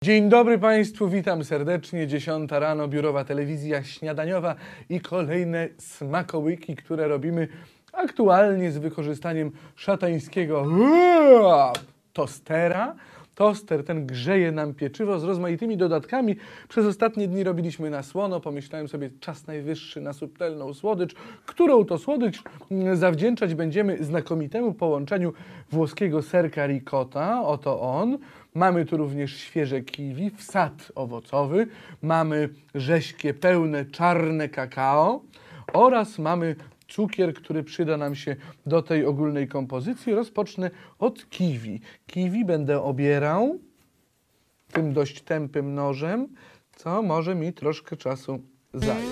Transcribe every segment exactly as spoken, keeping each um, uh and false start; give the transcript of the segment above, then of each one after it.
Dzień dobry Państwu, witam serdecznie. Dziesiąta rano, biurowa telewizja śniadaniowa i kolejne smakołyki, które robimy aktualnie z wykorzystaniem szatańskiego tostera. Toster ten grzeje nam pieczywo z rozmaitymi dodatkami. Przez ostatnie dni robiliśmy na słono. Pomyślałem sobie, czas najwyższy na subtelną słodycz, którą to słodycz zawdzięczać będziemy znakomitemu połączeniu włoskiego serka ricotta. Oto on. Mamy tu również świeże kiwi, wsad owocowy. Mamy rześkie, pełne, czarne kakao oraz mamy cukier, który przyda nam się do tej ogólnej kompozycji. Rozpocznę od kiwi. Kiwi będę obierał tym dość tępym nożem, co może mi troszkę czasu zająć.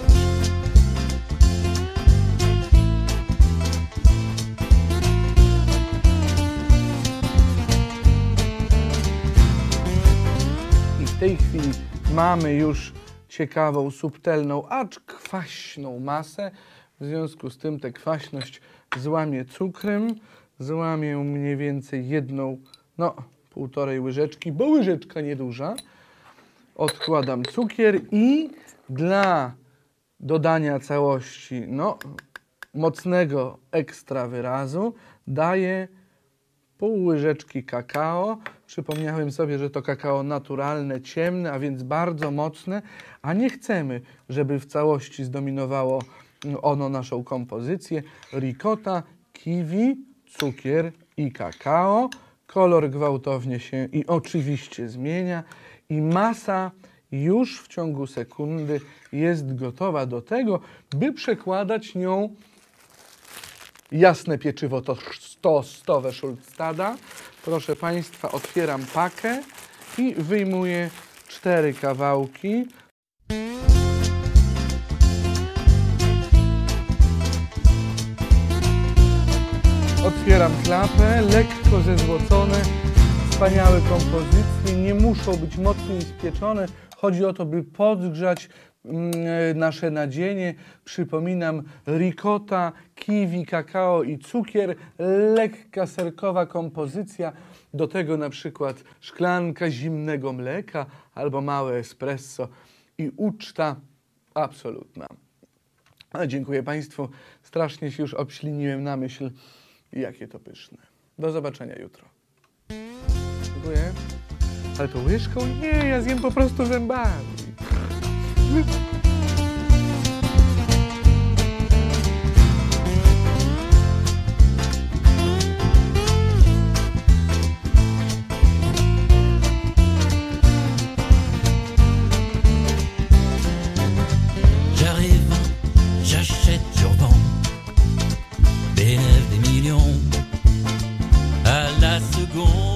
I w tej chwili mamy już ciekawą, subtelną, acz kwaśną masę. W związku z tym tę kwaśność złamię cukrem, złamię mniej więcej jedną, no półtorej łyżeczki, bo łyżeczka nieduża. Odkładam cukier i dla dodania całości, no mocnego ekstra wyrazu daję pół łyżeczki kakao. Przypomniałem sobie, że to kakao naturalne, ciemne, a więc bardzo mocne, a nie chcemy, żeby w całości zdominowało ono naszą kompozycję. Ricotta, kiwi, cukier i kakao. Kolor gwałtownie się i oczywiście zmienia i masa już w ciągu sekundy jest gotowa do tego, by przekładać nią jasne pieczywo tostowe Schulzstada. Proszę Państwa, otwieram pakę i wyjmuję cztery kawałki. Otwieram klapę, lekko zezłocone, wspaniałe kompozycje, nie muszą być mocniej spieczone. Chodzi o to, by podgrzać mm, nasze nadzienie. Przypominam, ricotta, kiwi, kakao i cukier, lekka serkowa kompozycja. Do tego na przykład szklanka zimnego mleka albo małe espresso i uczta absolutna. A dziękuję Państwu, strasznie się już obśliniłem na myśl. Jakie to pyszne. Do zobaczenia jutro. Dziękuję. Ale to łyżką? Nie, ja zjem po prostu zębami. J'arrive, j'achète, je revends des millions à la seconde.